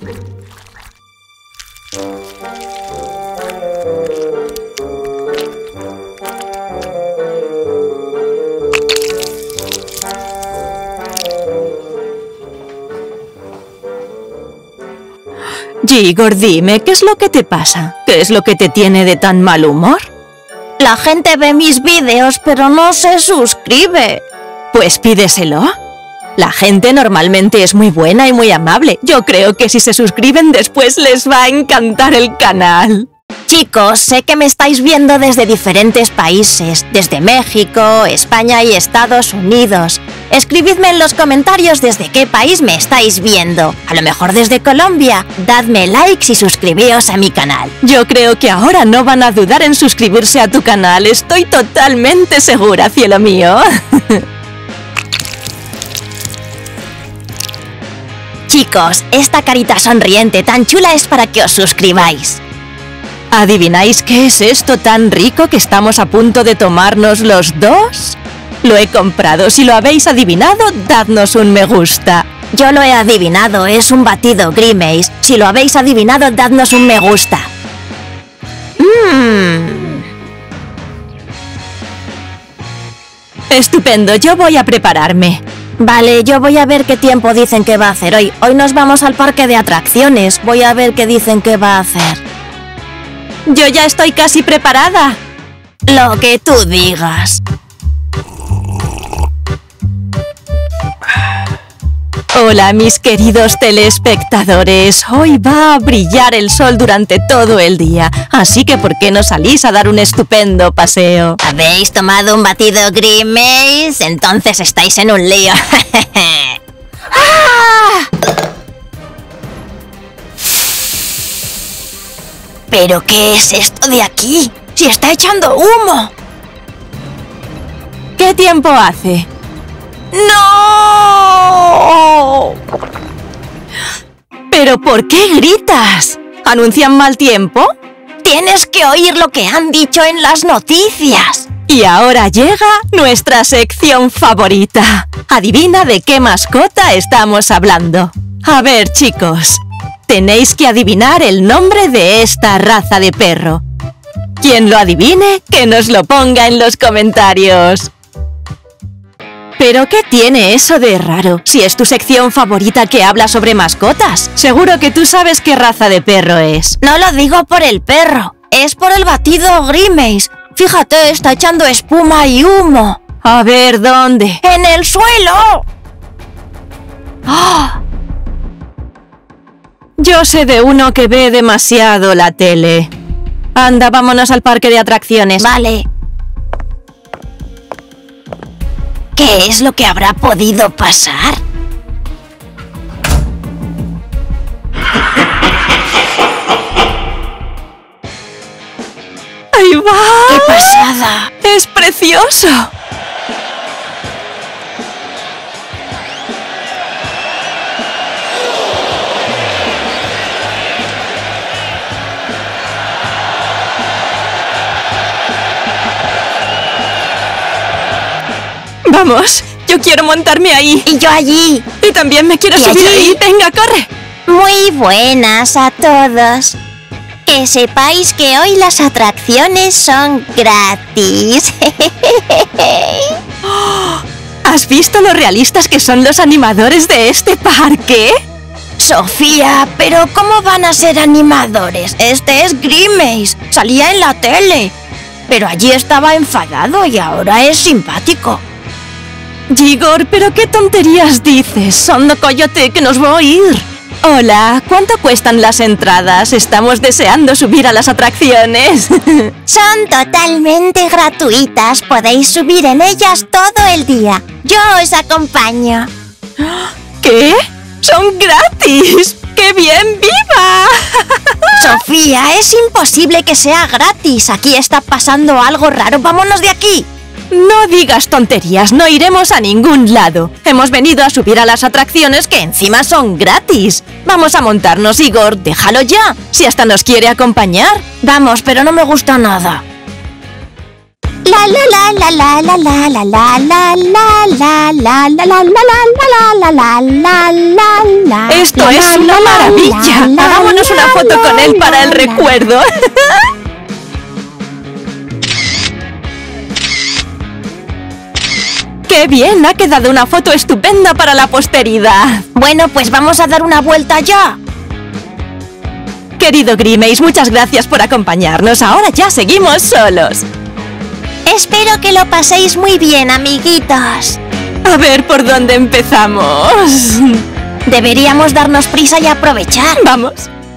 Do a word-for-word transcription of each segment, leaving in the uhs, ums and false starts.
Igor, dime, ¿qué es lo que te pasa? ¿Qué es lo que te tiene de tan mal humor? La gente ve mis vídeos, pero no se suscribe. Pues pídeselo. La gente normalmente es muy buena y muy amable. Yo creo que si se suscriben después les va a encantar el canal. Chicos, sé que me estáis viendo desde diferentes países, desde México, España y Estados Unidos. Escribidme en los comentarios desde qué país me estáis viendo. A lo mejor desde Colombia. Dadme likes y suscribíos a mi canal. Yo creo que ahora no van a dudar en suscribirse a tu canal. Estoy totalmente segura, cielo mío. Chicos, esta carita sonriente tan chula es para que os suscribáis. ¿Adivináis qué es esto tan rico que estamos a punto de tomarnos los dos? Lo he comprado. Si lo habéis adivinado, dadnos un me gusta. Yo lo he adivinado. Es un batido Grimace. Si lo habéis adivinado, dadnos un me gusta. Mmm. Estupendo. Yo voy a prepararme. Vale, yo voy a ver qué tiempo dicen que va a hacer hoy. Hoy nos vamos al parque de atracciones. Voy a ver qué dicen que va a hacer. Yo ya estoy casi preparada. Lo que tú digas. Hola, mis queridos telespectadores. Hoy va a brillar el sol durante todo el día. Así que, ¿por qué no salís a dar un estupendo paseo? ¿Habéis tomado un batido Grimace? Entonces estáis en un lío. ¡Ah! ¿Pero qué es esto de aquí? ¡Si está echando humo! ¿Qué tiempo hace? ¡No! ¿Pero por qué gritas? ¿Anuncian mal tiempo? Tienes que oír lo que han dicho en las noticias. Y ahora llega nuestra sección favorita. Adivina de qué mascota estamos hablando. A ver, chicos. Tenéis que adivinar el nombre de esta raza de perro. Quien lo adivine, que nos lo ponga en los comentarios. ¿Pero qué tiene eso de raro? Si es tu sección favorita que habla sobre mascotas. Seguro que tú sabes qué raza de perro es. No lo digo por el perro, es por el batido Grimace. Fíjate, está echando espuma y humo. A ver, ¿dónde? ¡En el suelo! ¡Oh! Yo sé de uno que ve demasiado la tele. Anda, vámonos al parque de atracciones. Vale. ¿Qué es lo que habrá podido pasar? ¡Ahí va! ¡Qué pasada! ¡Es precioso! Vamos, yo quiero montarme ahí. Y yo allí. Y también me quiero ¿Y subir allí? ahí. Venga, corre. Muy buenas a todos. Que sepáis que hoy las atracciones son gratis. ¿Has visto lo realistas que son los animadores de este parque? Sofía, pero ¿cómo van a ser animadores? Este es Grimace. Salía en la tele. Pero allí estaba enfadado y ahora es simpático. Igor, ¿pero qué tonterías dices? Son Coyote, que nos va a oír. Hola, ¿cuánto cuestan las entradas? Estamos deseando subir a las atracciones. Son totalmente gratuitas. Podéis subir en ellas todo el día. Yo os acompaño. ¿Qué? ¡Son gratis! ¡Qué bien! ¡Viva! Sofía, es imposible que sea gratis. Aquí está pasando algo raro. ¡Vámonos de aquí! No digas tonterías, no iremos a ningún lado. Hemos venido a subir a las atracciones que encima son gratis. Vamos a montarnos, Igor, déjalo ya, si hasta nos quiere acompañar. Vamos, pero no me gusta nada. La la la la la la la la la la la la la la la la la La, la, la, la, la, la. ¡Esto La, es la, una la, maravilla! la, la, Hagámonos una la, foto con la, él para el la, la. recuerdo. ¡Qué bien! Ha quedado una foto estupenda para la posteridad. Bueno, pues vamos a dar una vuelta ya. Querido Grimace, muchas gracias por acompañarnos. Ahora ya seguimos solos. Espero que lo paséis muy bien, amiguitos. A ver por dónde empezamos. Deberíamos darnos prisa y aprovechar. Vamos.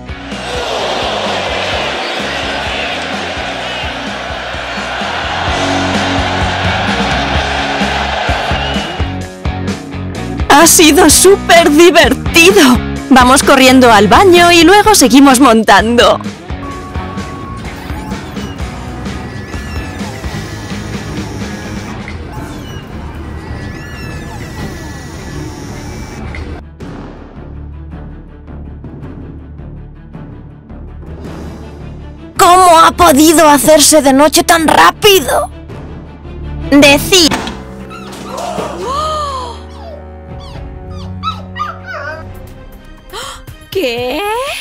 Ha sido súper divertido. Vamos corriendo al baño y luego seguimos montando. ¿Cómo ha podido hacerse de noche tan rápido? Decid. ¿Qué?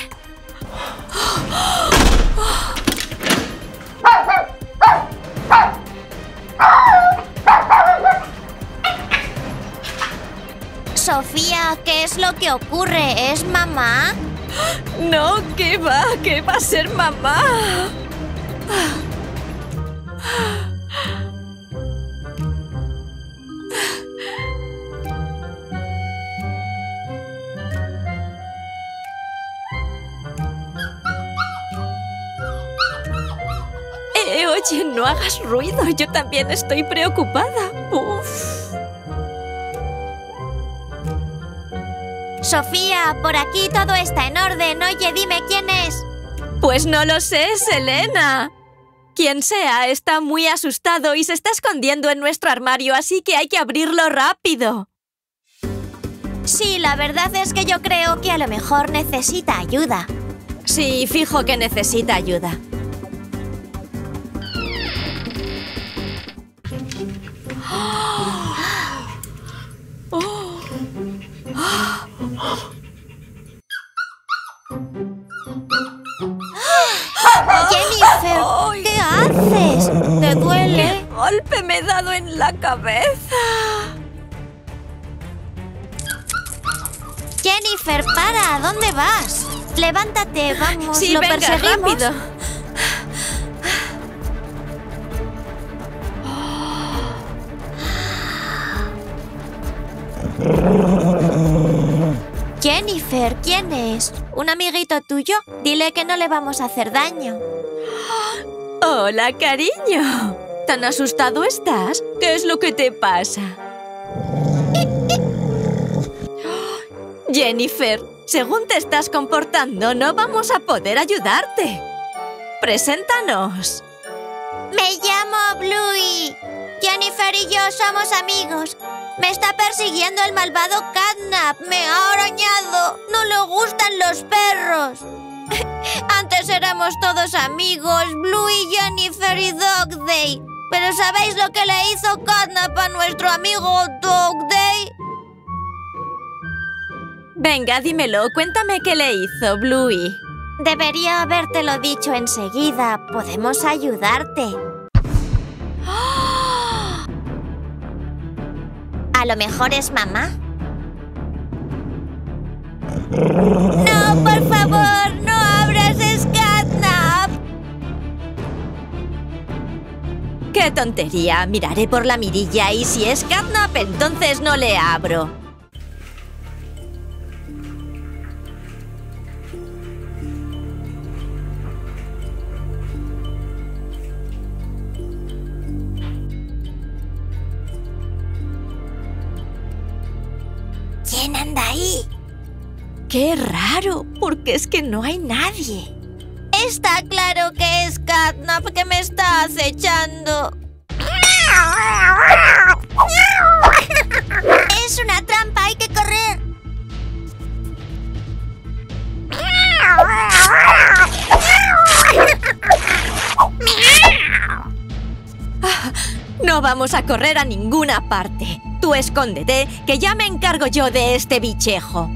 Sofía, ¿qué es lo que ocurre? ¿Es mamá? No, ¿qué va? ¿Qué va a ser mamá? Eh, oye, no hagas ruido. Yo también estoy preocupada. Uf. Sofía, por aquí todo está en orden. Oye, dime quién es. Pues no lo sé, Selena. Quien sea, está muy asustado y se está escondiendo en nuestro armario, así que hay que abrirlo rápido. Sí, la verdad es que yo creo que a lo mejor necesita ayuda. Sí, fijo que necesita ayuda. Jennifer, ¿qué haces? ¿Te duele? ¡Qué golpe me he dado en la cabeza! Jennifer, para, ¿a dónde vas? Levántate, vamos, Sí, lo venga, perseguimos. rápido. Jennifer, ¿quién es? ¿Un amiguito tuyo? Dile que no le vamos a hacer daño. Hola, cariño. ¿Tan asustado estás? ¿Qué es lo que te pasa? Jennifer, según te estás comportando, no vamos a poder ayudarte. Preséntanos. Me llamo Bluey. Jennifer y yo somos amigos. Me está persiguiendo el malvado Catnap. Me ha arañado. No le gustan los perros. Antes éramos todos amigos, Bluey, Jennifer y Dog Day. Pero ¿sabéis lo que le hizo Catnap a nuestro amigo Dog Day? Venga, dímelo. Cuéntame qué le hizo, Bluey. Debería habértelo dicho enseguida. Podemos ayudarte. A lo mejor es mamá. ¡No, por favor! ¡No abras! ¡Es Catnap! ¡Qué tontería! Miraré por la mirilla y si es Catnap, entonces no le abro. ¿Quién anda ahí? ¡Qué raro! Porque es que no hay nadie. Está claro que es Catnap que me está acechando. ¡Es una trampa! ¡Hay que correr! No vamos a correr a ninguna parte. tú escóndete, que ya me encargo yo de este bichejo.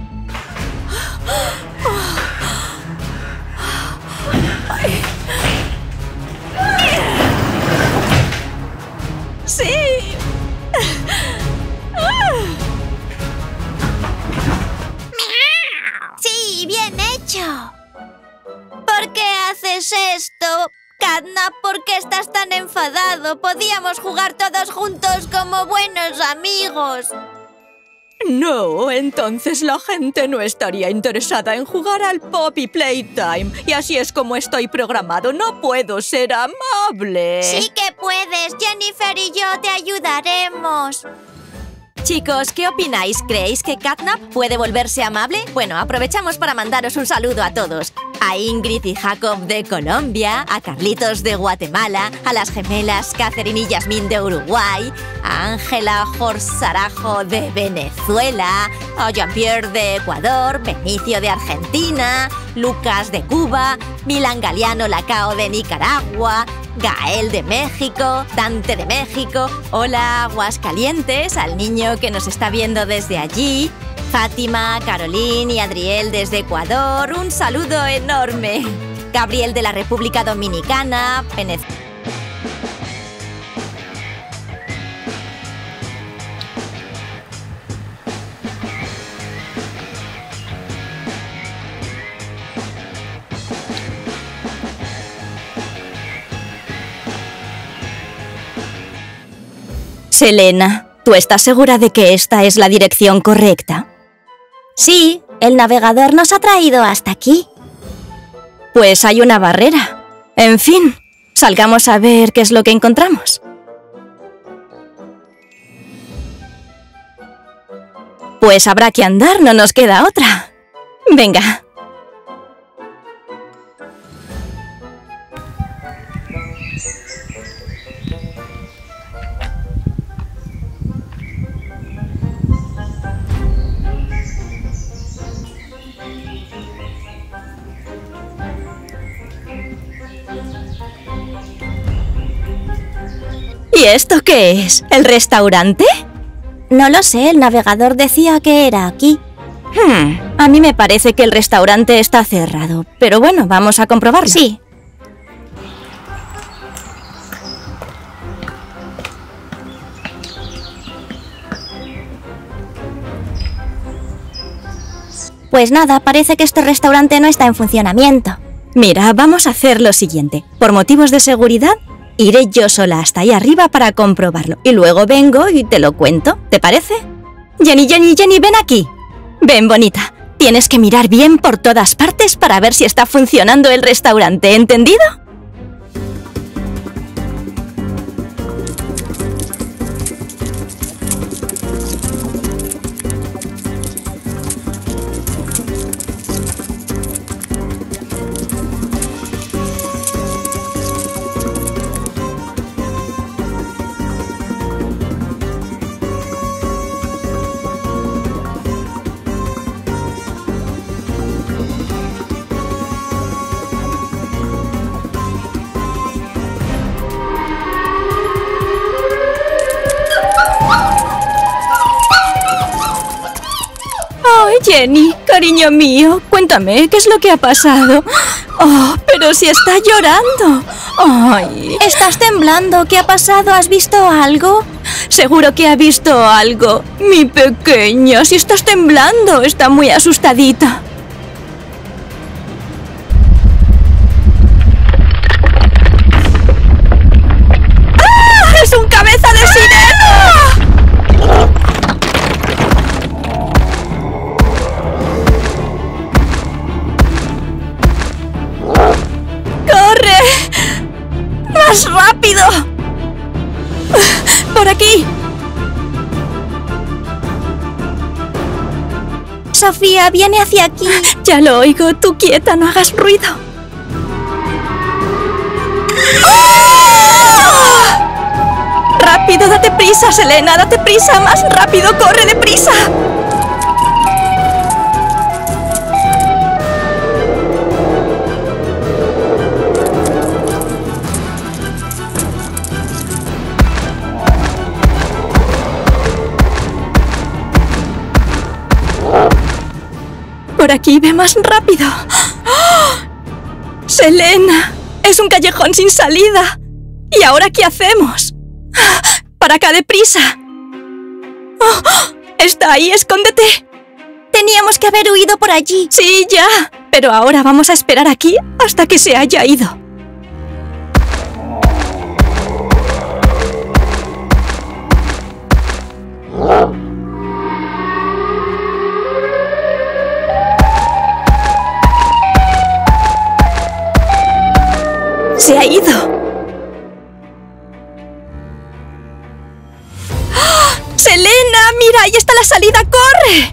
¡Sí! ¡Sí, bien hecho! ¿Por qué haces esto? Catnap, ¿por qué estás tan enfadado? Podíamos jugar todos juntos como buenos amigos. No, entonces la gente no estaría interesada en jugar al Poppy Playtime. Y así es como estoy programado. No puedo ser amable. Sí que puedes. Jennifer y yo te ayudaremos. Chicos, ¿qué opináis? ¿Creéis que Catnap puede volverse amable? Bueno, aprovechamos para mandaros un saludo a todos. A Ingrid y Jacob de Colombia, a Carlitos de Guatemala, a las gemelas Catherine y Yasmín de Uruguay, a Ángela Jorsarajo de Venezuela, a Jean-Pierre de Ecuador, Benicio de Argentina, Lucas de Cuba, Milan Galeano Lacao de Nicaragua, Gael de México, Dante de México, hola Aguascalientes, al niño que nos está viendo desde allí, Fátima, Caroline y Adriel desde Ecuador, un saludo enorme. Gabriel de la República Dominicana, Venezuela. Selena, ¿tú estás segura de que esta es la dirección correcta? Sí, el navegador nos ha traído hasta aquí. Pues hay una barrera. En fin, salgamos a ver qué es lo que encontramos. Pues habrá que andar, no nos queda otra. Venga. ¿Y esto qué es? ¿El restaurante? No lo sé, el navegador decía que era aquí. Hmm, a mí me parece que el restaurante está cerrado. Pero bueno, vamos a comprobarlo. Sí. Pues nada, parece que este restaurante no está en funcionamiento. Mira, vamos a hacer lo siguiente. Por motivos de seguridad, iré yo sola hasta ahí arriba para comprobarlo. Y luego vengo y te lo cuento. ¿Te parece? Jenny, Jenny, Jenny, ven aquí. Ven, bonita. Tienes que mirar bien por todas partes para ver si está funcionando el restaurante, ¿entendido? Jenny, cariño mío, cuéntame, ¿qué es lo que ha pasado? Oh, pero si está llorando. Ay. Estás temblando, ¿qué ha pasado? ¿Has visto algo? Seguro que ha visto algo. Mi pequeña, si estás temblando, está muy asustadita. ¡Ah! ¡Es un cabeza de sirena! ¡Más rápido! ¡Por aquí! Sofía, viene hacia aquí. Ya lo oigo. Tú quieta, no hagas ruido. ¡Oh! ¡Rápido, date prisa, Selena! ¡Date prisa! ¡Más rápido! ¡Corre deprisa! Por aquí, ve más rápido. ¡Oh! ¡Selena! Es un callejón sin salida. ¿Y ahora qué hacemos? ¡Para acá, deprisa! ¡Oh! ¡Está ahí! ¡Escóndete! Teníamos que haber huido por allí. Sí, ya. Pero ahora vamos a esperar aquí hasta que se haya ido. ¡Se ha ido! ¡Oh! ¡Selena! ¡Mira! ¡Ahí está la salida! ¡Corre!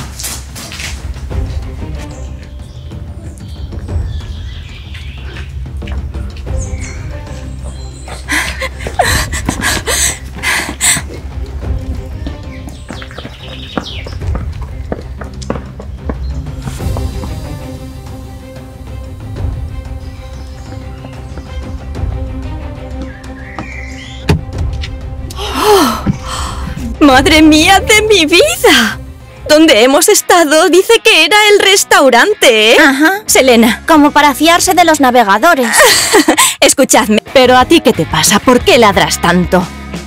¡Madre mía de mi vida! ¿Dónde hemos estado? Dice que era el restaurante, ¿eh? Ajá. Selena. Como para fiarse de los navegadores. Escuchadme. ¿Pero a ti qué te pasa? ¿Por qué ladras tanto?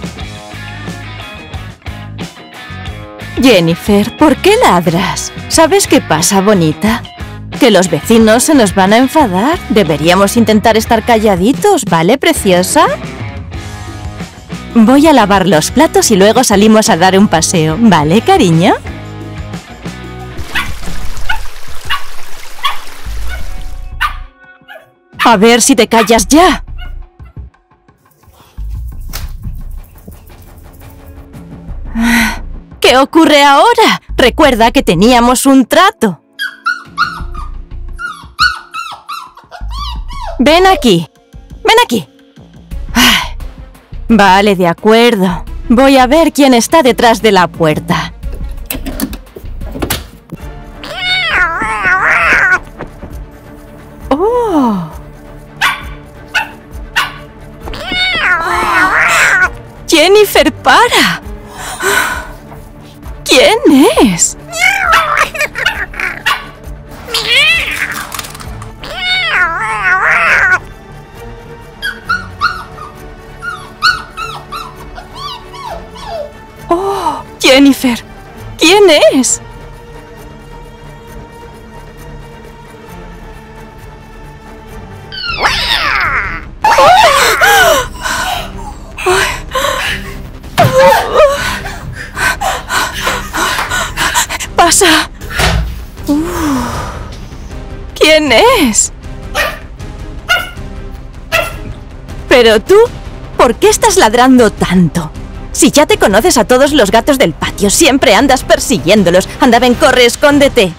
Jennifer, ¿por qué ladras? ¿Sabes qué pasa, bonita? Que los vecinos se nos van a enfadar. Deberíamos intentar estar calladitos, ¿vale, preciosa? Voy a lavar los platos y luego salimos a dar un paseo, ¿vale, cariño? A ver si te callas ya. ¿Qué ocurre ahora? Recuerda que teníamos un trato. Ven aquí. Ven aquí. Vale, de acuerdo. Voy a ver quién está detrás de la puerta. ¡Oh! ¡Jennifer, para! ¿Quién es? ¡Oh! Jennifer, ¿quién es? ¡Pasa! Uh, ¿Quién es? Pero tú, ¿por qué estás ladrando tanto? Si ya te conoces a todos los gatos del patio, siempre andas persiguiéndolos. Anda, ven, corre, escóndete.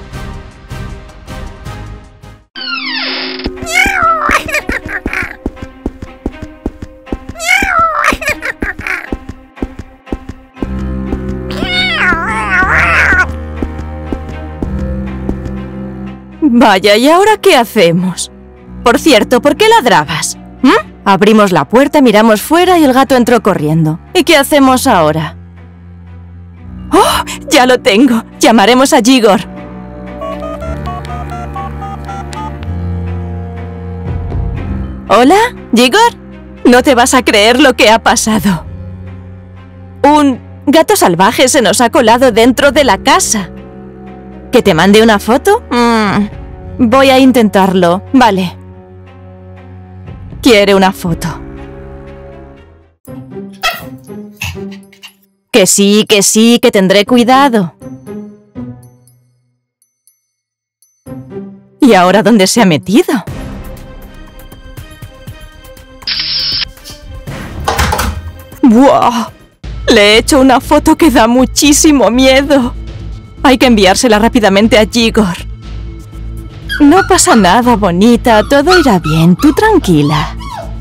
Vaya, ¿y ahora qué hacemos? Por cierto, ¿por qué ladrabas? ¿Mm? Abrimos la puerta, miramos fuera y el gato entró corriendo. ¿Y qué hacemos ahora? ¡Oh! ¡Ya lo tengo! Llamaremos a Igor. ¿Hola, Igor? No te vas a creer lo que ha pasado. Un gato salvaje se nos ha colado dentro de la casa. ¿Que te mande una foto? Mm, voy a intentarlo. Vale. Quiere una foto. Que sí, que sí, que tendré cuidado. ¿Y ahora dónde se ha metido? ¡Buah! Le he hecho una foto que da muchísimo miedo. Hay que enviársela rápidamente a Igor. No pasa nada, bonita. Todo irá bien. Tú tranquila.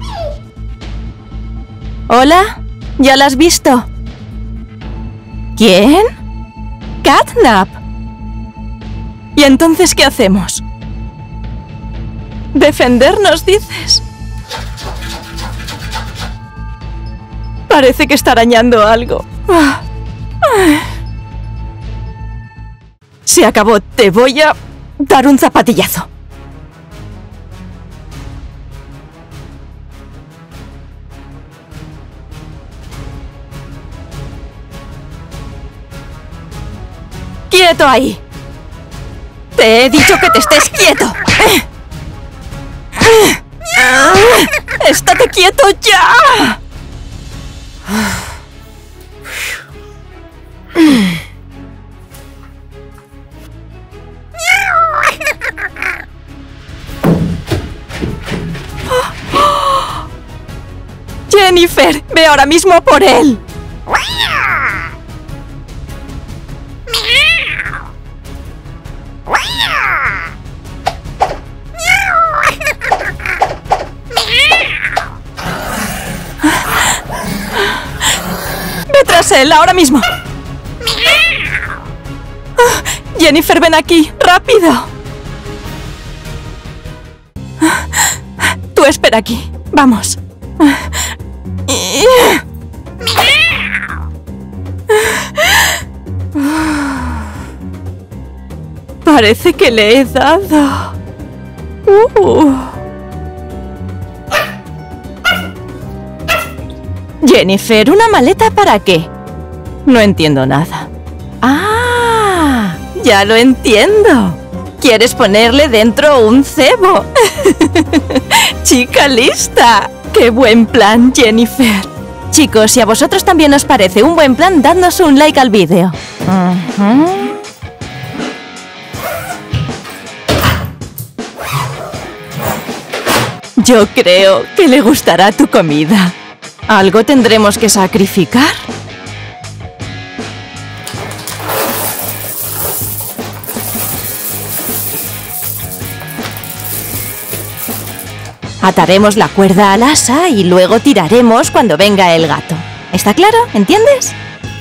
¿Hola? ¿Ya la has visto? ¿Quién? Catnap. ¿Y entonces qué hacemos? ¿Defendernos, dices? Parece que está arañando algo. Se acabó. Te voy a... dar un zapatillazo. ¡Quieto ahí! ¡Te he dicho que te estés quieto! ¡Estate quieto ya! Jennifer, ve ahora mismo por él. Ve tras él ahora mismo. Jennifer, ven aquí, rápido. Tú espera aquí, vamos. Parece que le he dado. Uh. Jennifer, ¿una maleta para qué? No entiendo nada. ¡Ah! Ya lo entiendo. ¿Quieres ponerle dentro un cebo? Chica lista. ¡Qué buen plan, Jennifer! Chicos, si a vosotros también os parece un buen plan, dadnos un like al vídeo. Uh-huh. Yo creo que le gustará tu comida. ¿Algo tendremos que sacrificar? Ataremos la cuerda al asa y luego tiraremos cuando venga el gato. ¿Está claro? ¿Entiendes?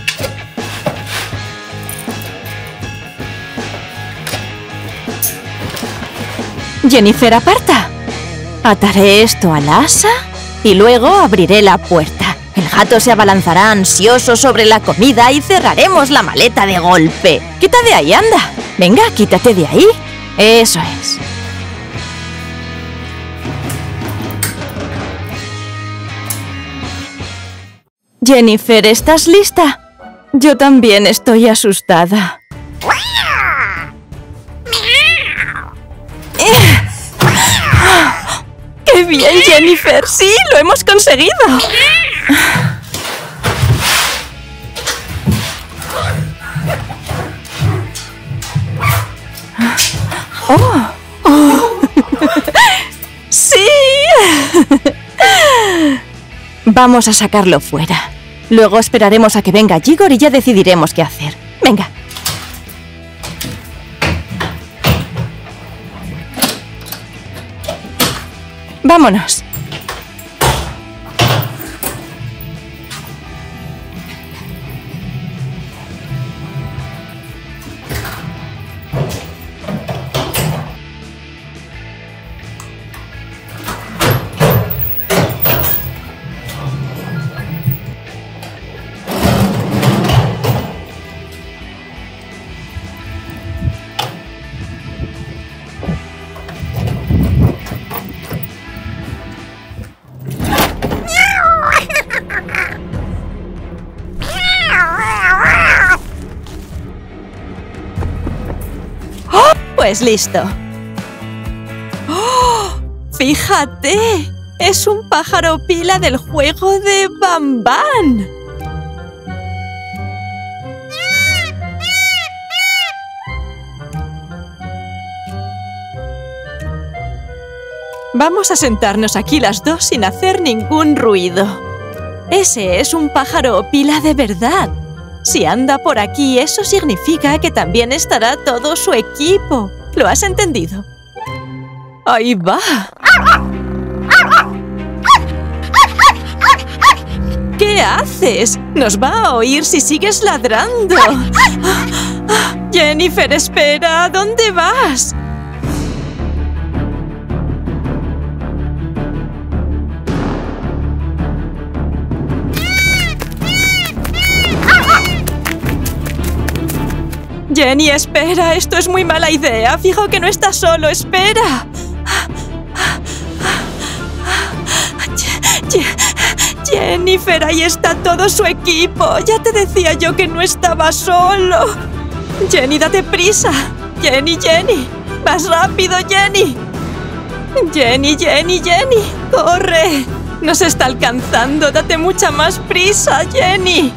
Jennifer, aparta. Ataré esto al asa y luego abriré la puerta. El gato se abalanzará ansioso sobre la comida y cerraremos la maleta de golpe. ¡Quita de ahí, anda! Venga, quítate de ahí. Eso es. Jennifer, ¿estás lista? Yo también estoy asustada. ¡Qué bien, Jennifer! ¡Sí, lo hemos conseguido! ¡Oh! ¡Oh! ¡Sí! Vamos a sacarlo fuera. Luego esperaremos a que venga Igor y ya decidiremos qué hacer. Venga. Vámonos. Pues listo. ¡Oh! ¡Fíjate! Es un pájaro pila del juego de Bam Bam. Vamos a sentarnos aquí las dos sin hacer ningún ruido. Ese es un pájaro pila de verdad. Si anda por aquí, eso significa que también estará todo su equipo. ¿Lo has entendido? ¡Ahí va! ¿Qué haces? Nos va a oír si sigues ladrando. Jennifer, espera. ¿A dónde vas? Jenny, espera, esto es muy mala idea. Fijo que no estás solo, espera. Jennifer, ahí está todo su equipo. Ya te decía yo que no estaba solo. Jenny, date prisa. Jenny, Jenny. Más rápido, Jenny. Jenny, Jenny, Jenny. Corre. Nos está alcanzando. Date mucha más prisa, Jenny.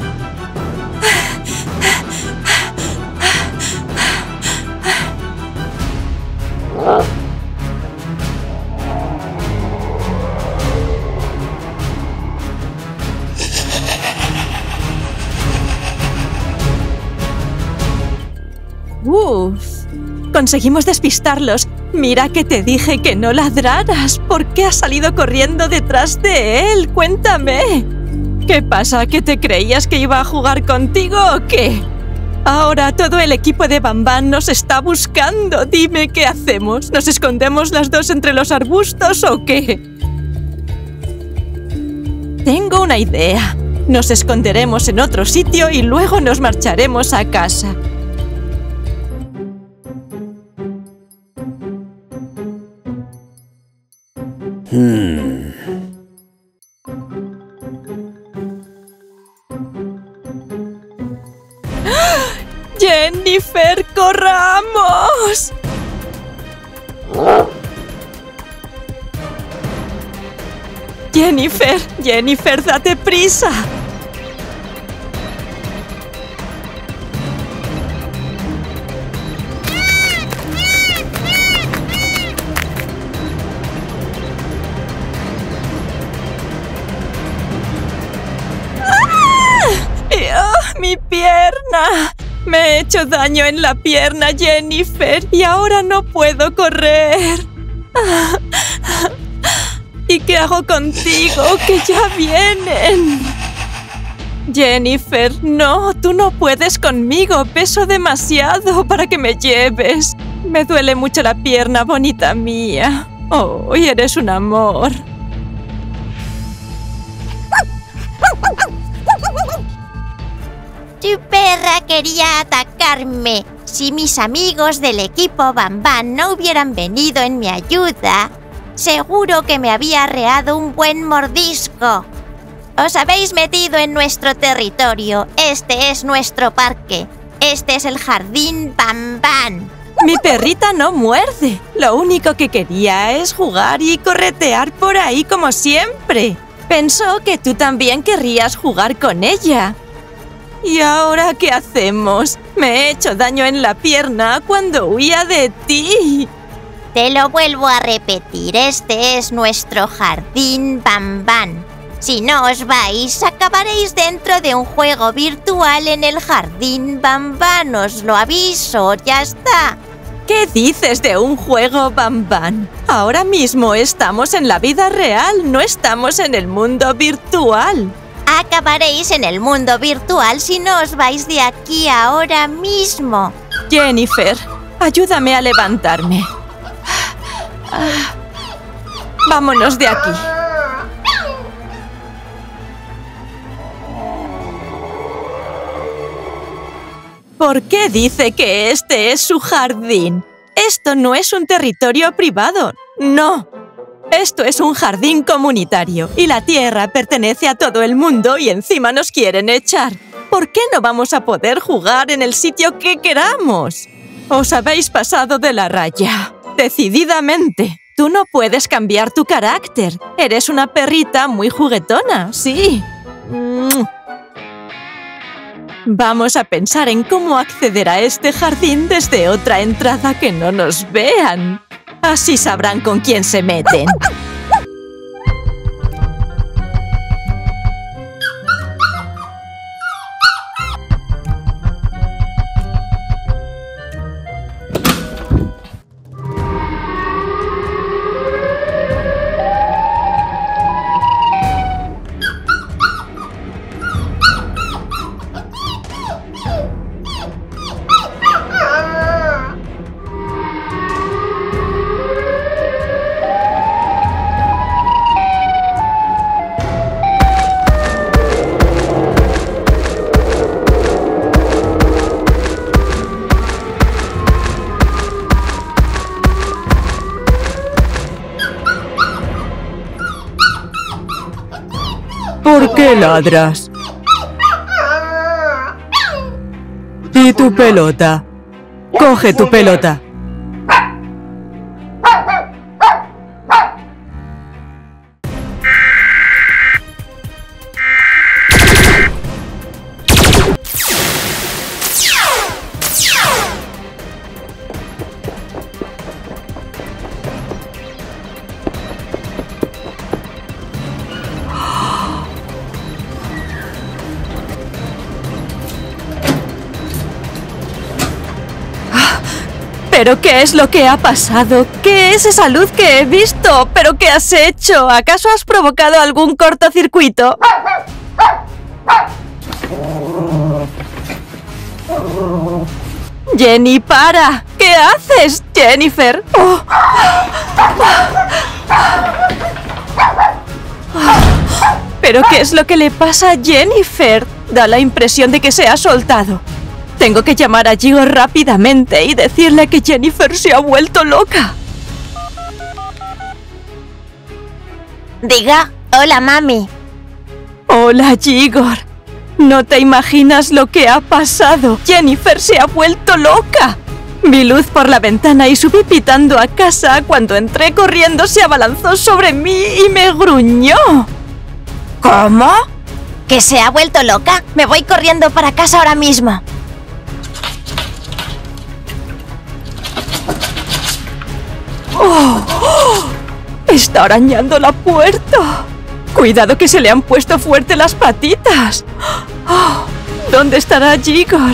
Uf, conseguimos despistarlos. Mira que te dije que no ladraras. ¿Por qué has salido corriendo detrás de él? Cuéntame. ¿Qué pasa? ¿Que te creías que iba a jugar contigo o qué? Ahora todo el equipo de Bam Bam nos está buscando. Dime qué hacemos. ¿Nos escondemos las dos entre los arbustos o qué? Tengo una idea. Nos esconderemos en otro sitio y luego nos marcharemos a casa. Hmm. ¡Jennifer, corramos! Jennifer, Jennifer, date prisa. ¡Mi pierna! Me he hecho daño en la pierna, Jennifer, y ahora no puedo correr. ¿Y qué hago contigo? ¡Que ya vienen! Jennifer, no, tú no puedes conmigo. Peso demasiado para que me lleves. Me duele mucho la pierna, bonita mía. Oh, y eres un amor. Tu perra quería atacarme. Si mis amigos del equipo Bam Bam no hubieran venido en mi ayuda, seguro que me había arreado un buen mordisco. Os habéis metido en nuestro territorio. Este es nuestro parque. Este es el jardín Bam Bam. Mi perrita no muerde. Lo único que quería es jugar y corretear por ahí como siempre. Pensó que tú también querrías jugar con ella. ¿Y ahora qué hacemos? Me he hecho daño en la pierna cuando huía de ti. Te lo vuelvo a repetir, este es nuestro jardín Bam Bam. Si no os vais, acabaréis dentro de un juego virtual en el jardín Bam Bam, os lo aviso, ya está. ¿Qué dices de un juego Bam Bam? Ahora mismo estamos en la vida real, no estamos en el mundo virtual. Acabaréis en el mundo virtual si no os vais de aquí ahora mismo. Jennifer, ayúdame a levantarme. Vámonos de aquí. ¿Por qué dice que este es su jardín? Esto no es un territorio privado, no. Esto es un jardín comunitario y la tierra pertenece a todo el mundo y encima nos quieren echar. ¿Por qué no vamos a poder jugar en el sitio que queramos? Os habéis pasado de la raya, decididamente. Tú no puedes cambiar tu carácter. Eres una perrita muy juguetona, sí. Vamos a pensar en cómo acceder a este jardín desde otra entrada que no nos vean. Así sabrán con quién se meten. ¿Por qué ladras? ¿Y tu pelota? Coge tu pelota. ¿Pero qué es lo que ha pasado? ¿Qué es esa luz que he visto? ¿Pero qué has hecho? ¿Acaso has provocado algún cortocircuito? Jenny, para. ¿Qué haces, Jennifer? Oh. ¿Pero qué es lo que le pasa a Jennifer? Da la impresión de que se ha soltado. Tengo que llamar a Gio rápidamente y decirle que Jennifer se ha vuelto loca. Diga, hola, mami. Hola, Igor. No te imaginas lo que ha pasado. Jennifer se ha vuelto loca. Vi luz por la ventana y subí pitando a casa. Cuando entré corriendo se abalanzó sobre mí y me gruñó. ¿Cómo? ¿Que se ha vuelto loca? Me voy corriendo para casa ahora mismo. ¡Oh! ¡Oh! ¡Está arañando la puerta! ¡Cuidado que se le han puesto fuerte las patitas! ¡Oh! ¿Dónde estará Igor?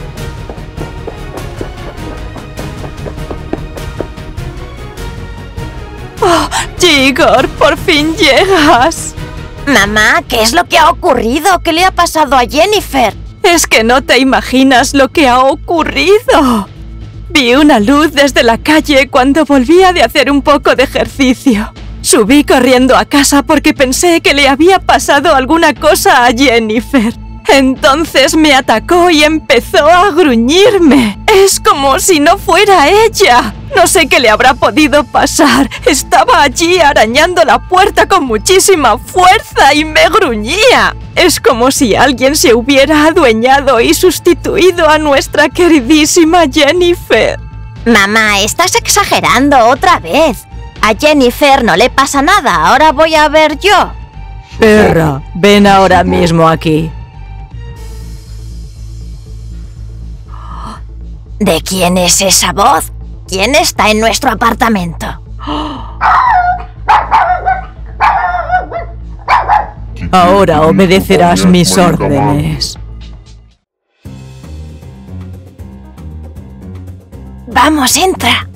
¡Oh! Igor, por fin llegas. Mamá, ¿qué es lo que ha ocurrido? ¿Qué le ha pasado a Jennifer? Es que no te imaginas lo que ha ocurrido. Vi una luz desde la calle cuando volvía de hacer un poco de ejercicio. Subí corriendo a casa porque pensé que le había pasado alguna cosa a Jennifer. Entonces me atacó y empezó a gruñirme. Es como si no fuera ella. No sé qué le habrá podido pasar. Estaba allí arañando la puerta con muchísima fuerza y me gruñía. Es como si alguien se hubiera adueñado y sustituido a nuestra queridísima Jennifer. Mamá, estás exagerando otra vez. A Jennifer no le pasa nada. Ahora voy a ver yo. Perra, ven ahora mismo aquí. ¿De quién es esa voz? ¿Quién está en nuestro apartamento? Ahora obedecerás mis órdenes. Vamos, entra.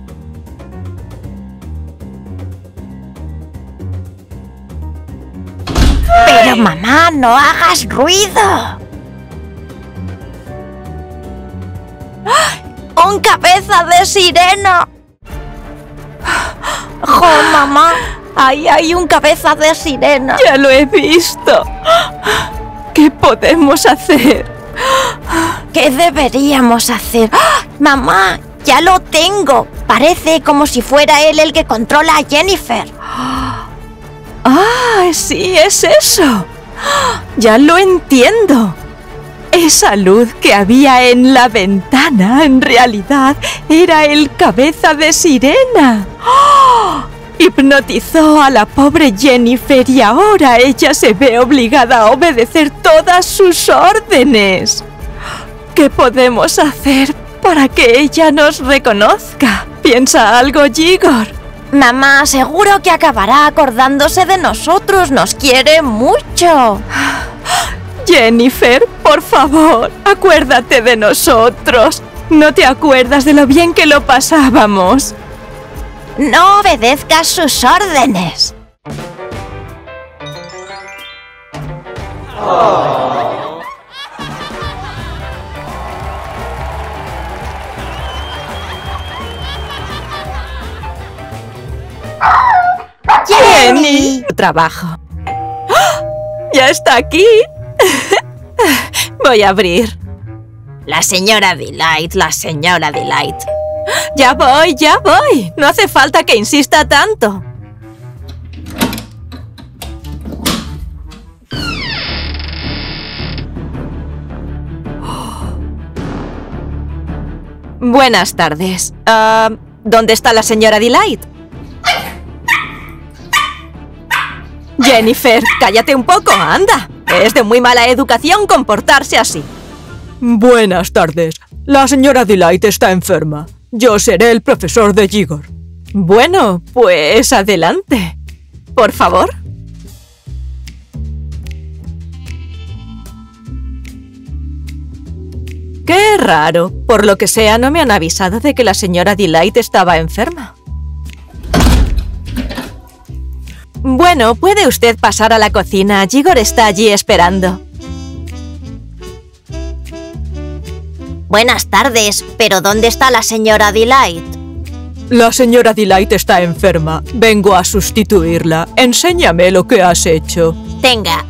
Pero mamá, no hagas ruido. ¡Un cabeza de sirena! ¡Jo, mamá! ¡Ahí hay un cabeza de sirena! ¡Ya lo he visto! ¿Qué podemos hacer? ¿Qué deberíamos hacer? ¡Ah! ¡Mamá! ¡Ya lo tengo! Parece como si fuera él el que controla a Jennifer. ¡Ah, sí, es eso! ¡Ya lo entiendo! Esa luz que había en la ventana, en realidad, era el cabeza de sirena. ¡Oh! Hipnotizó a la pobre Jennifer y ahora ella se ve obligada a obedecer todas sus órdenes. ¿Qué podemos hacer para que ella nos reconozca? ¿Piensa algo, Igor? Mamá, seguro que acabará acordándose de nosotros. Nos quiere mucho. Jennifer, por favor, acuérdate de nosotros. ¿No te acuerdas de lo bien que lo pasábamos? No obedezcas sus órdenes. Oh. Jenny. Trabajo. ¡Oh! ¡Ya está aquí! Voy a abrir. La señora Delight, la señora Delight. Ya voy, ya voy. No hace falta que insista tanto. Buenas tardes. Uh, ¿Dónde está la señora Delight? Jennifer, cállate un poco, anda. Es de muy mala educación comportarse así. Buenas tardes. La señora Delight está enferma. Yo seré el profesor de Igor. Bueno, pues adelante. Por favor. Qué raro. Por lo que sea, no me han avisado de que la señora Delight estaba enferma. Bueno, puede usted pasar a la cocina. Igor está allí esperando. Buenas tardes, pero ¿dónde está la señora Delight? La señora Delight está enferma. Vengo a sustituirla. Enséñame lo que has hecho. Tenga.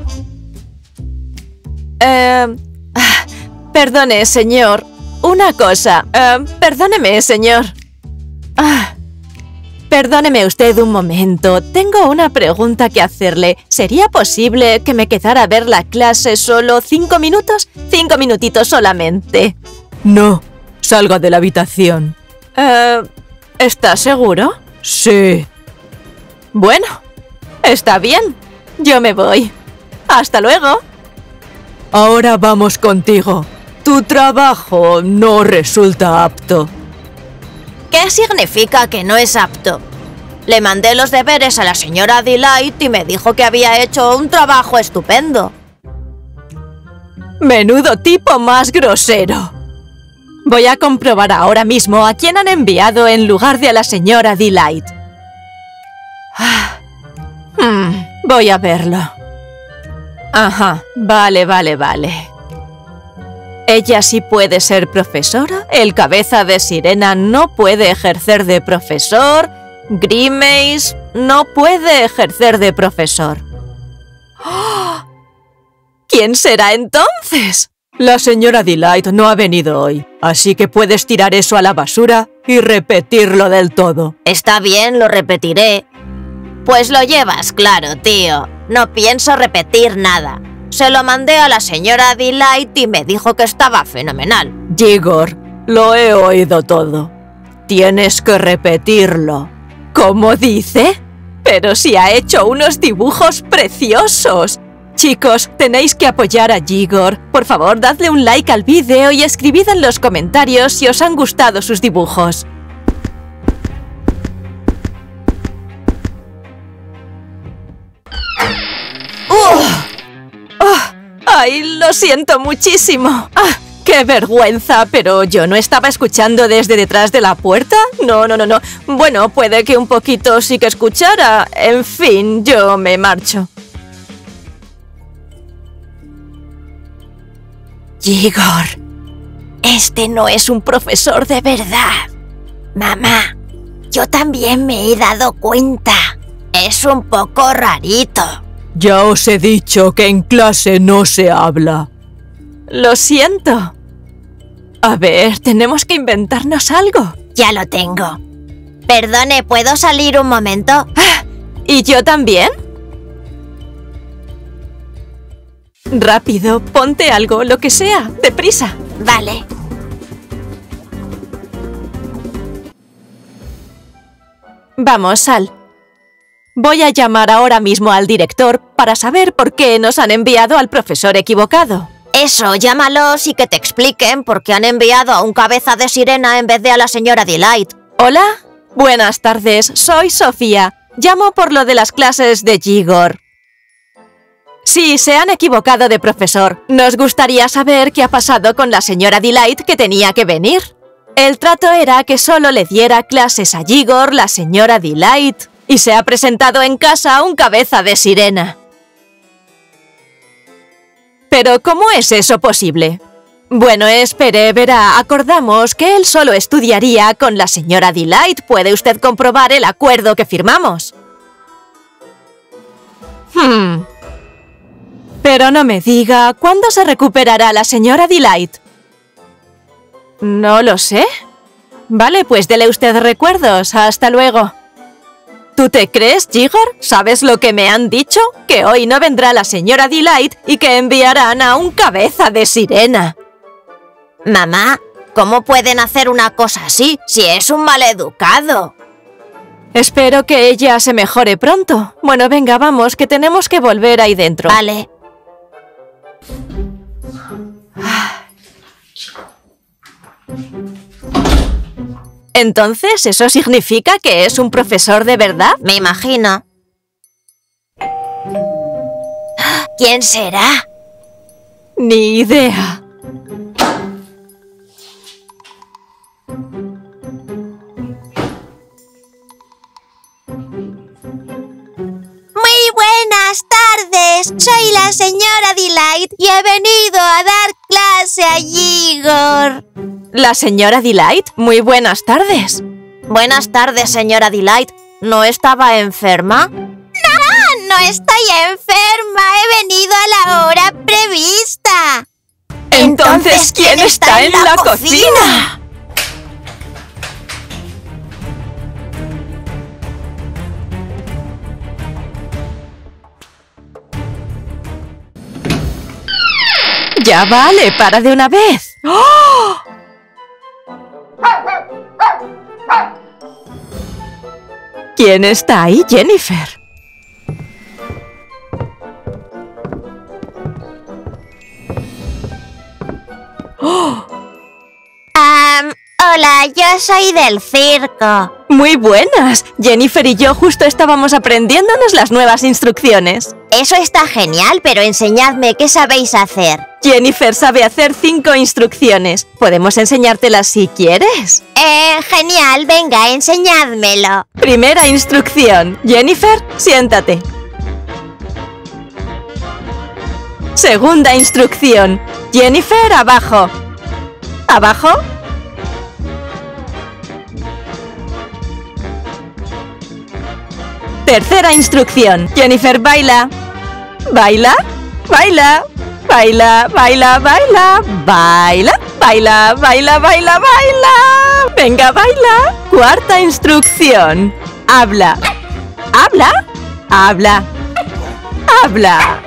Eh... Perdone, señor. Una cosa. Uh, perdóneme, señor. Ah, perdóneme usted un momento. Tengo una pregunta que hacerle. ¿Sería posible que me quedara a ver la clase solo cinco minutos? Cinco minutitos solamente. No. Salga de la habitación. Uh, ¿Está seguro? Sí. Bueno, está bien. Yo me voy. Hasta luego. Ahora vamos contigo. Tu trabajo no resulta apto. ¿Qué significa que no es apto? Le mandé los deberes a la señora Delight y me dijo que había hecho un trabajo estupendo. Menudo tipo más grosero. Voy a comprobar ahora mismo a quién han enviado en lugar de a la señora Delight. Ah, hmm, voy a verlo. Ajá, vale, vale, vale. Ella sí puede ser profesora, el cabeza de sirena no puede ejercer de profesor, Grimace no puede ejercer de profesor. ¡Oh! ¿Quién será entonces? La señora Delight no ha venido hoy, así que puedes tirar eso a la basura y repetirlo del todo. Está bien, lo repetiré. Pues lo llevas claro, tío. No pienso repetir nada. Se lo mandé a la señora Delight y me dijo que estaba fenomenal. Igor, lo he oído todo. Tienes que repetirlo. ¿Cómo dice? Pero si ha hecho unos dibujos preciosos. Chicos, tenéis que apoyar a Igor. Por favor, dadle un like al vídeo y escribid en los comentarios si os han gustado sus dibujos. ¡Ay, lo siento muchísimo! ¡Ah, qué vergüenza! ¿Pero yo no estaba escuchando desde detrás de la puerta? No, no, no, no. Bueno, puede que un poquito sí que escuchara. En fin, yo me marcho. Igor, este no es un profesor de verdad. Mamá, yo también me he dado cuenta. Es un poco rarito. Ya os he dicho que en clase no se habla. Lo siento. A ver, tenemos que inventarnos algo. Ya lo tengo. Perdone, ¿puedo salir un momento? Ah, ¿y yo también? Rápido, ponte algo, lo que sea, deprisa. Vale. Vamos, Sal. Voy a llamar ahora mismo al director para saber por qué nos han enviado al profesor equivocado. Eso, llámalos y que te expliquen por qué han enviado a un cabeza de sirena en vez de a la señora Delight. Hola, buenas tardes, soy Sofía. Llamo por lo de las clases de Igor. Sí, se han equivocado de profesor. Nos gustaría saber qué ha pasado con la señora Delight que tenía que venir. El trato era que solo le diera clases a Igor la señora Delight. Y se ha presentado en casa un cabeza de sirena. ¿Pero cómo es eso posible? Bueno, espere, verá, acordamos que él solo estudiaría con la señora Delight. ¿Puede usted comprobar el acuerdo que firmamos? Hmm. Pero no me diga, ¿cuándo se recuperará la señora Delight? No lo sé. Vale, pues dele usted recuerdos. Hasta luego. ¿Tú te crees, Igor? ¿Sabes lo que me han dicho? Que hoy no vendrá la señora Delight y que enviarán a un cabeza de sirena. Mamá, ¿Cómo pueden hacer una cosa así si es un maleducado? Espero que ella se mejore pronto. Bueno, venga, vamos, que tenemos que volver ahí dentro. Vale. Entonces, ¿eso significa que es un profesor de verdad? Me imagino. ¿Quién será? Ni idea. Muy buenas tardes. Soy la señora Delight y he venido a dar clase a Igor. ¿La señora Delight? Muy buenas tardes. Buenas tardes, señora Delight. ¿No estaba enferma? No, no estoy enferma. He venido a la hora prevista. Entonces, ¿quién está en la cocina? Ya vale, para de una vez. ¡Oh! ¿Quién está ahí, Jennifer? ¡Oh! Um, hola, yo soy del circo. Muy buenas. Jennifer y yo justo estábamos aprendiéndonos las nuevas instrucciones. Eso está genial, pero enseñadme qué sabéis hacer. Jennifer sabe hacer cinco instrucciones. ¿Podemos enseñártelas si quieres? Eh, genial, venga, enseñádmelo. Primera instrucción. Jennifer, siéntate. Segunda instrucción. Jennifer, abajo. ¿Abajo? Tercera instrucción. Jennifer, baila. ¿Baila? Baila. Baila, baila, baila. Baila, baila, baila, baila, baila. Venga, baila. Cuarta instrucción. Habla. ¿Habla? Habla. Habla.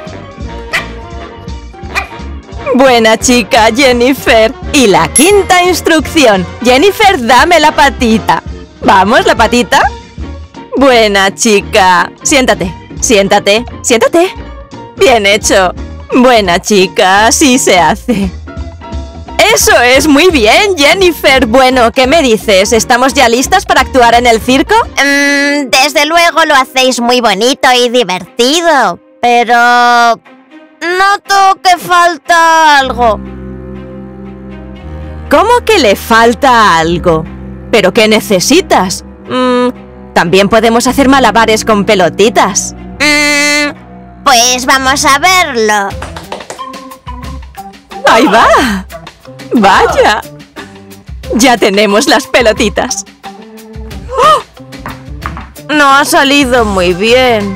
Buena chica, Jennifer. Y la quinta instrucción. Jennifer, dame la patita. ¿Vamos, la patita? Buena chica. Siéntate, siéntate, siéntate. Bien hecho. Buena chica, así se hace. Eso es, muy bien, Jennifer. Bueno, ¿qué me dices? ¿Estamos ya listas para actuar en el circo? Mm, desde luego lo hacéis muy bonito y divertido, pero noto que falta algo. ¿Cómo que le falta algo? ¿Pero qué necesitas? Mm, también podemos hacer malabares con pelotitas. Mm, pues vamos a verlo. ¡Ahí va! ¡Vaya! Ya tenemos las pelotitas. ¡Oh! No ha salido muy bien.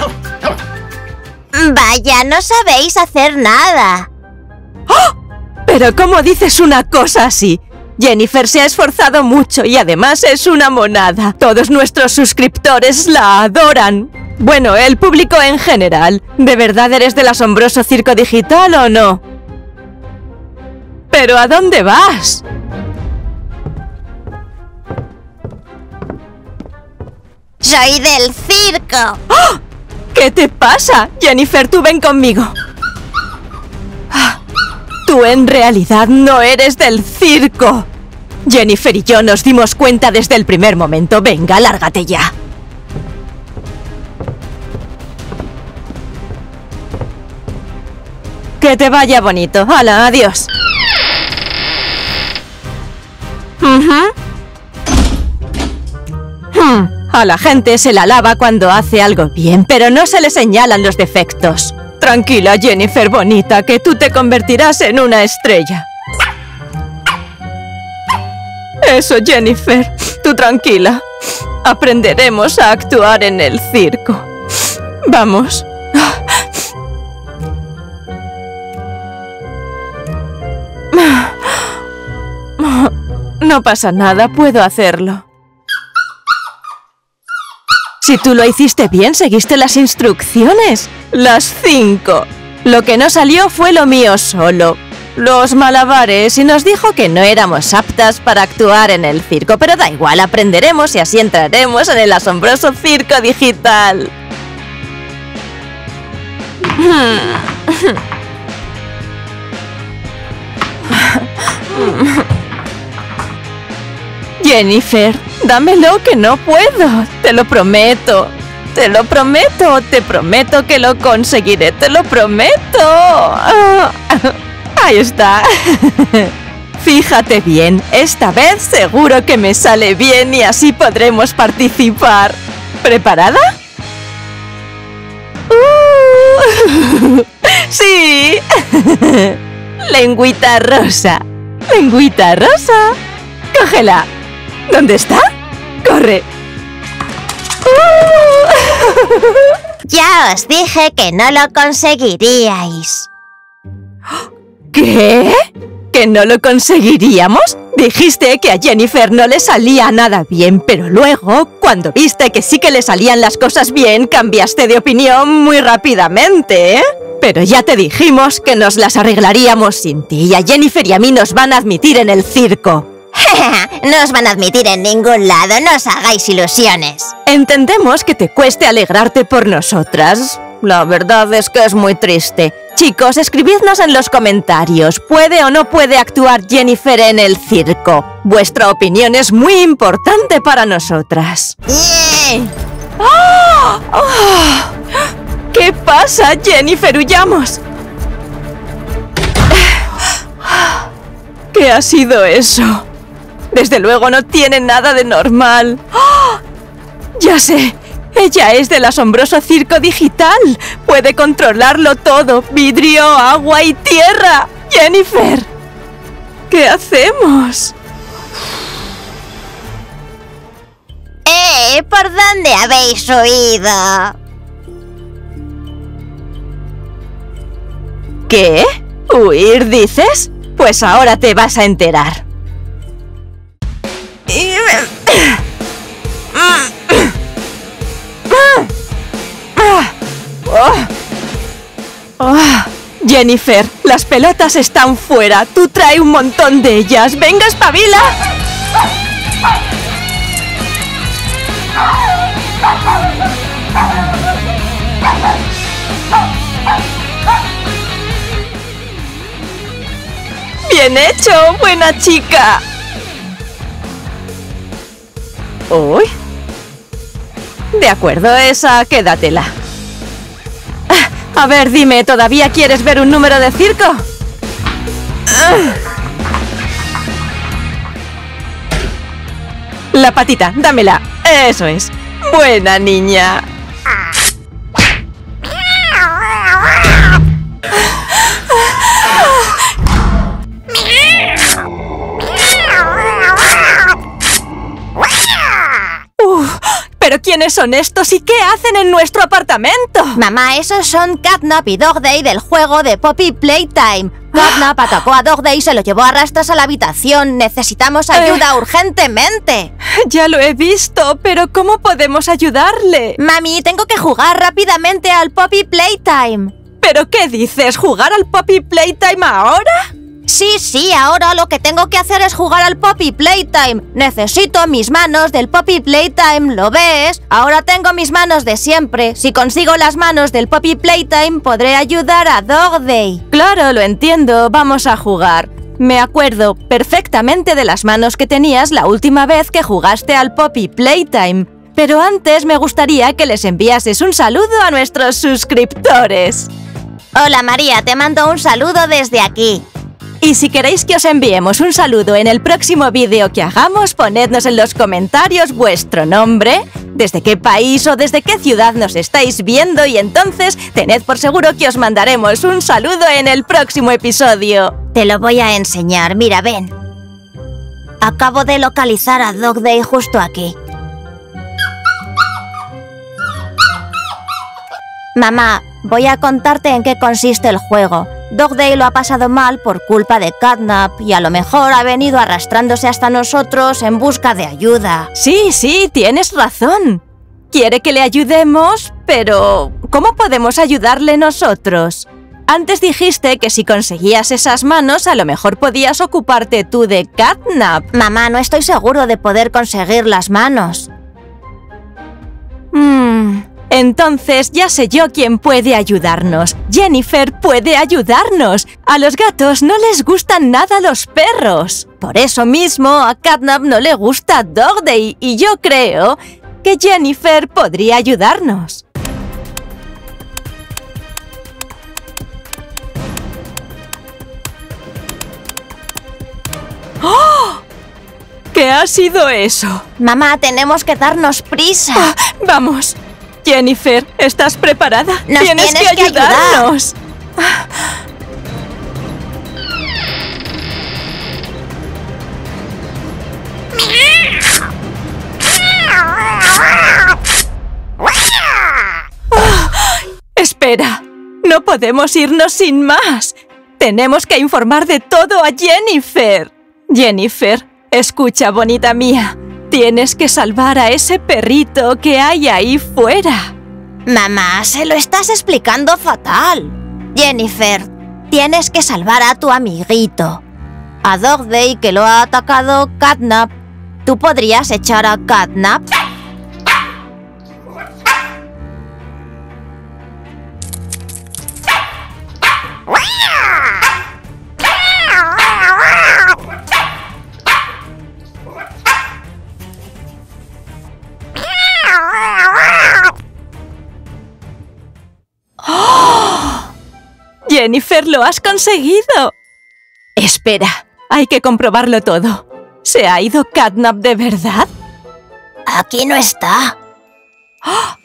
Vaya, no sabéis hacer nada. ¡Oh! ¿Pero cómo dices una cosa así? Jennifer se ha esforzado mucho y además es una monada. Todos nuestros suscriptores la adoran. Bueno, el público en general. ¿De verdad eres del asombroso circo digital o no? ¿Pero a dónde vas? Soy del circo. ¡Oh! ¿Qué te pasa? Jennifer, tú ven conmigo. Ah, tú en realidad no eres del circo. Jennifer y yo nos dimos cuenta desde el primer momento. Venga, lárgate ya. Que te vaya bonito. Hala, adiós. Uh-huh. Hmm. A la gente se la alaba cuando hace algo bien, pero no se le señalan los defectos. Tranquila, Jennifer bonita, que tú te convertirás en una estrella. Eso, Jennifer. Tú tranquila. Aprenderemos a actuar en el circo. Vamos. No pasa nada, puedo hacerlo. Si tú lo hiciste bien, seguiste las instrucciones. Las cinco. Lo que no salió fue lo mío solo. los malabares y nos dijo que no éramos aptas para actuar en el circo, pero da igual, aprenderemos y así entraremos en el asombroso circo digital. Jennifer, dámelo que no puedo, te lo prometo. Te lo prometo, te prometo que lo conseguiré, te lo prometo. Ahí está. Fíjate bien, esta vez seguro que me sale bien y así podremos participar. ¿Preparada? Uh, ¡sí! Lengüita rosa. Lengüita rosa. Cógela. ¿Dónde está? ¡Corre! Ya os dije que no lo conseguiríais. ¿Qué? ¿Que no lo conseguiríamos? Dijiste que a Jennifer no le salía nada bien, pero luego, cuando viste que sí que le salían las cosas bien, cambiaste de opinión muy rápidamente, ¿eh? Pero ya te dijimos que nos las arreglaríamos sin ti y a Jennifer y a mí nos van a admitir en el circo. No os van a admitir en ningún lado, no os hagáis ilusiones. Entendemos que te cueste alegrarte por nosotras. La verdad es que es muy triste. Chicos, escribidnos en los comentarios. ¿Puede o no puede actuar Jennifer en el circo? Vuestra opinión es muy importante para nosotras. Yeah. ¡Oh! ¡Oh! ¿Qué pasa, Jennifer? ¡Huyamos! ¿Qué ha sido eso? Desde luego no tiene nada de normal. ¡Oh! Ya sé. Ella es del asombroso circo digital. Puede controlarlo todo. Vidrio, agua y tierra. Jennifer, ¿qué hacemos? ¡Eh! ¿Por dónde habéis huido? ¿Qué? ¿Huir, dices? Pues ahora te vas a enterar. Oh. Oh. Jennifer, las pelotas están fuera. Tú trae un montón de ellas. ¡Venga, espabila! ¡Bien hecho, buena chica! Uy. De acuerdo, esa quédatela. A ver, dime, ¿todavía quieres ver un número de circo? La patita, dámela. Eso es. Buena niña. ¿Pero quiénes son estos y qué hacen en nuestro apartamento? Mamá, esos son Catnap y Dog Day del juego de Poppy Playtime. Catnap atacó a Dog Day y se lo llevó a rastras a la habitación. Necesitamos ayuda eh, urgentemente. Ya lo he visto, pero ¿cómo podemos ayudarle? Mami, tengo que jugar rápidamente al Poppy Playtime. ¿Pero qué dices? ¿Jugar al Poppy Playtime ahora? Sí, sí, ahora lo que tengo que hacer es jugar al Poppy Playtime. Necesito mis manos del Poppy Playtime, ¿lo ves? Ahora tengo mis manos de siempre. Si consigo las manos del Poppy Playtime, podré ayudar a Dog Day. Claro, lo entiendo. Vamos a jugar. Me acuerdo perfectamente de las manos que tenías la última vez que jugaste al Poppy Playtime. Pero antes me gustaría que les enviases un saludo a nuestros suscriptores. Hola María, te mando un saludo desde aquí. Y si queréis que os enviemos un saludo en el próximo vídeo que hagamos, ponednos en los comentarios vuestro nombre, desde qué país o desde qué ciudad nos estáis viendo y entonces tened por seguro que os mandaremos un saludo en el próximo episodio. Te lo voy a enseñar, mira, ven. Acabo de localizar a Dog Day justo aquí. Mamá, voy a contarte en qué consiste el juego. Dog Day lo ha pasado mal por culpa de Catnap y a lo mejor ha venido arrastrándose hasta nosotros en busca de ayuda. Sí, sí, tienes razón. Quiere que le ayudemos, pero ¿cómo podemos ayudarle nosotros? Antes dijiste que si conseguías esas manos, a lo mejor podías ocuparte tú de Catnap. Mamá, no estoy seguro de poder conseguir las manos. Hmm, entonces ya sé yo quién puede ayudarnos. Jennifer puede ayudarnos. A los gatos no les gustan nada los perros. Por eso mismo a Catnap no le gusta Dog Day y yo creo que Jennifer podría ayudarnos. ¡Oh! ¿Qué ha sido eso? Mamá, tenemos que darnos prisa. Ah, vamos. Jennifer, ¿estás preparada? Nos tienes, tienes que ayudarnos. Que Ah, espera, no podemos irnos sin más. Tenemos que informar de todo a Jennifer. Jennifer, escucha, bonita mía. Tienes que salvar a ese perrito que hay ahí fuera. Mamá, se lo estás explicando fatal. Jennifer, tienes que salvar a tu amiguito. A Dog Day, que lo ha atacado Catnap. ¿Tú podrías echar a Catnap? ¡Oh! Jennifer, lo has conseguido. Espera, hay que comprobarlo todo. ¿Se ha ido Catnap de verdad? Aquí no está. ¡Oh!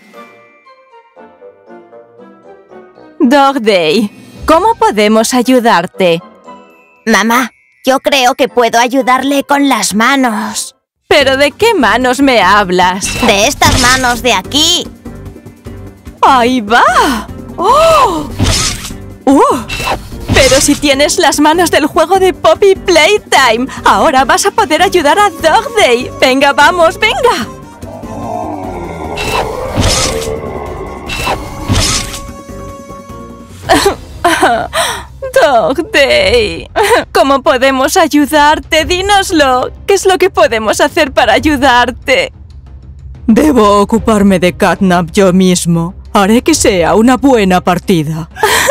Dog Day, ¿cómo podemos ayudarte? Mamá, yo creo que puedo ayudarle con las manos. ¿Pero de qué manos me hablas? De estas manos de aquí. ¡Ahí va! ¡Oh! ¡Uh! Pero si tienes las manos del juego de Poppy Playtime, ahora vas a poder ayudar a Dog Day. ¡Venga, vamos, venga! Dog Day, ¿cómo podemos ayudarte? Dínoslo. ¿Qué es lo que podemos hacer para ayudarte? Debo ocuparme de Catnap yo mismo. Haré que sea una buena partida.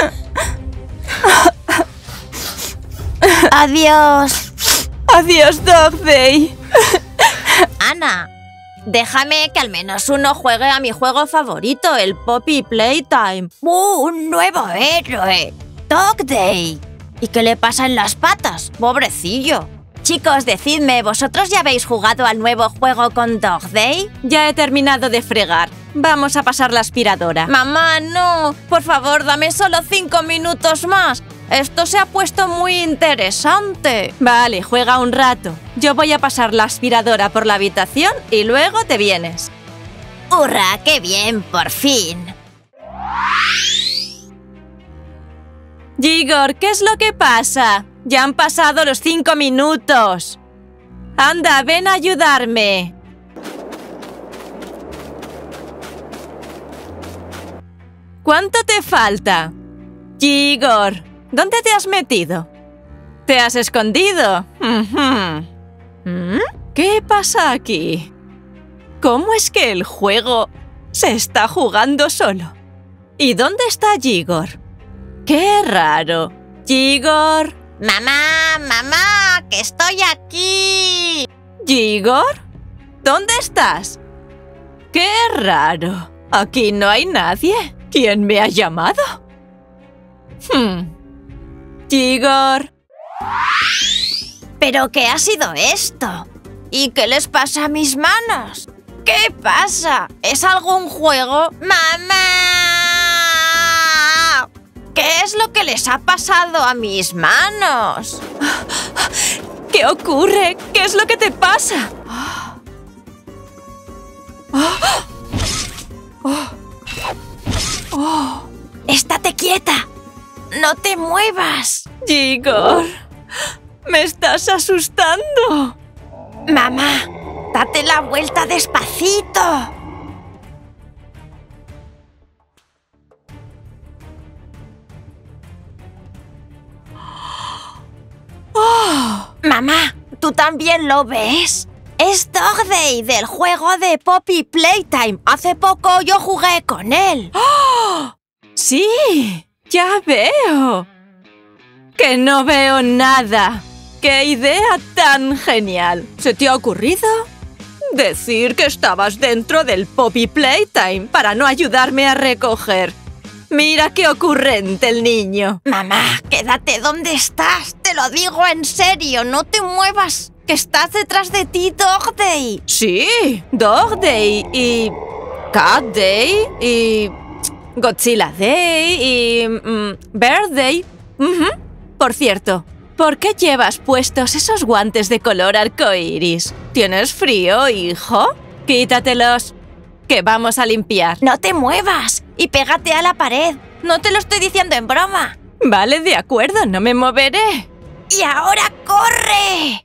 Adiós. Adiós, Dog Day. Ana, déjame que al menos uno juegue a mi juego favorito, el Poppy Playtime. ¡Uh, un nuevo héroe! Dog Day. ¿Y qué le pasa en las patas? Pobrecillo. Chicos, decidme, ¿vosotros ya habéis jugado al nuevo juego con Dog Day? Ya he terminado de fregar. Vamos a pasar la aspiradora. Mamá, no. Por favor, dame solo cinco minutos más. Esto se ha puesto muy interesante. Vale, juega un rato. Yo voy a pasar la aspiradora por la habitación y luego te vienes. ¡Hurra! ¡Qué bien! ¡Por fin! Igor, ¿qué es lo que pasa? Ya han pasado los cinco minutos. Anda, ven a ayudarme. ¿Cuánto te falta? Igor, ¿dónde te has metido? ¿Te has escondido? Uh-huh. ¿Mm? ¿Qué pasa aquí? ¿Cómo es que el juego se está jugando solo? ¿Y dónde está Igor? ¡Qué raro! ¡Igor! ¡Mamá! ¡Mamá! ¡Que estoy aquí! ¿Igor? ¿Dónde estás? ¡Qué raro! Aquí no hay nadie. ¿Quién me ha llamado? Hmm. ¡Igor! ¿Pero qué ha sido esto? ¿Y qué les pasa a mis manos? ¿Qué pasa? ¿Es algún juego? ¡Mamá! ¿Qué es lo que les ha pasado a mis manos? ¿Qué ocurre? ¿Qué es lo que te pasa? ¡Estate quieta! ¡No te muevas! Igor, me estás asustando. Mamá, date la vuelta despacito. también lo ves? Es Dog Day, del juego de Poppy Playtime. Hace poco yo jugué con él. ¡Oh! ¡Sí! ¡Ya veo! ¡Que no veo nada! ¡Qué idea tan genial! ¿Se te ha ocurrido? Decir que estabas dentro del Poppy Playtime para no ayudarme a recoger. Mira qué ocurrente el niño. Mamá, quédate donde estás. Te lo digo en serio, no te muevas. Que estás detrás de ti, Dog Day. Sí, Dog Day y Cat Day y Godzilla Day y mm, Bear Day. Uh-huh. Por cierto, ¿por qué llevas puestos esos guantes de color arcoíris? ¿Tienes frío, hijo? Quítatelos, que vamos a limpiar. No te muevas y pégate a la pared. No te lo estoy diciendo en broma. Vale, de acuerdo, no me moveré. ¡Y ahora corre!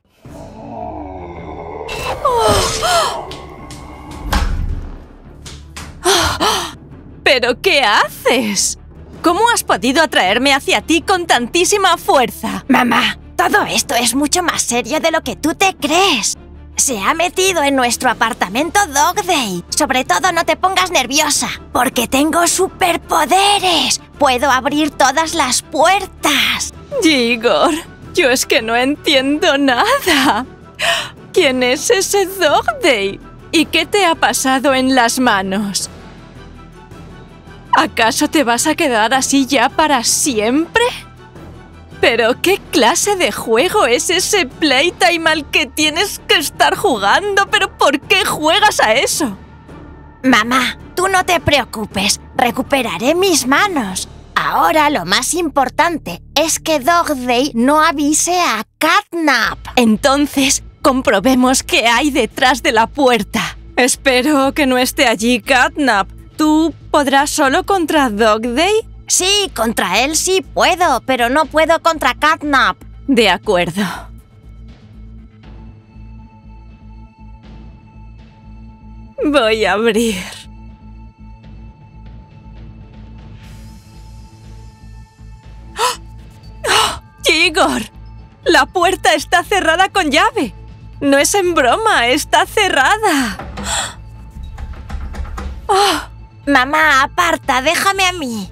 Oh. Oh. ¿Pero qué haces? ¿Cómo has podido atraerme hacia ti con tantísima fuerza? Mamá, todo esto es mucho más serio de lo que tú te crees. Se ha metido en nuestro apartamento Dog Day. Sobre todo no te pongas nerviosa, porque tengo superpoderes. Puedo abrir todas las puertas. Igor, yo es que no entiendo nada. ¿Quién es ese Dog Day? ¿Y qué te ha pasado en las manos? ¿Acaso te vas a quedar así ya para siempre? ¿Pero qué clase de juego es ese Playtime al que tienes que estar jugando? ¿Pero por qué juegas a eso? Mamá, tú no te preocupes. Recuperaré mis manos. Ahora lo más importante es que Dog Day no avise a Catnap. Entonces, comprobemos qué hay detrás de la puerta. Espero que no esté allí Catnap. ¿Tú podrás solo contra Dog Day? Sí, contra él sí puedo, pero no puedo contra Catnap. De acuerdo. Voy a abrir. ¡Oh! ¡Oh! ¡Igor! La puerta está cerrada con llave. No es en broma, está cerrada. ¡Oh! Mamá, aparta, déjame a mí.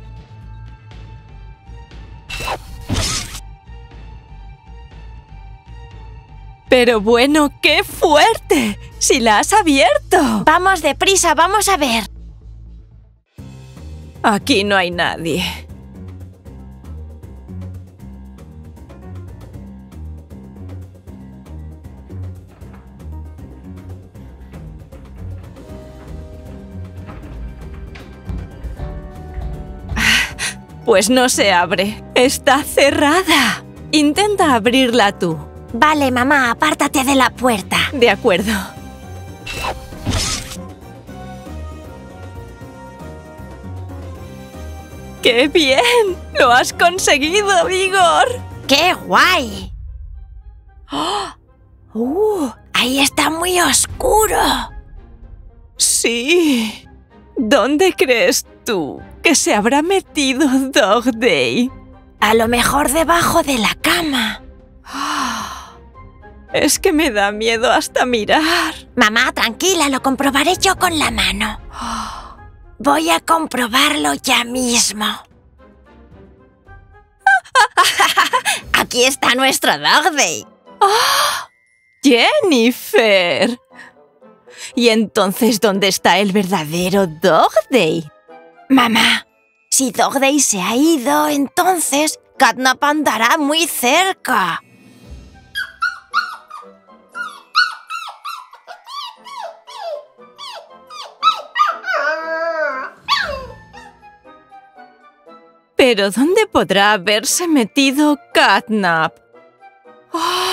Pero bueno, ¡qué fuerte! ¡Si la has abierto! Vamos deprisa, vamos a ver. Aquí no hay nadie. Pues no se abre. Está cerrada. Intenta abrirla tú. Vale, mamá, apártate de la puerta. De acuerdo. ¡Qué bien! ¡Lo has conseguido, Igor! ¡Qué guay! ¡Oh! ¡Uh! ¡Ahí está muy oscuro! Sí. ¿Dónde crees tú que se habrá metido Dog Day? A lo mejor debajo de la cama. Es que me da miedo hasta mirar. Mamá, tranquila, lo comprobaré yo con la mano. Voy a comprobarlo ya mismo. Aquí está nuestro Dog Day. ¡Oh! ¡Jennifer! ¿Y entonces dónde está el verdadero Dog Day? Mamá, si Dog Day se ha ido, entonces Catnap andará muy cerca. ¿Pero dónde podrá haberse metido Catnap? ¡Oh!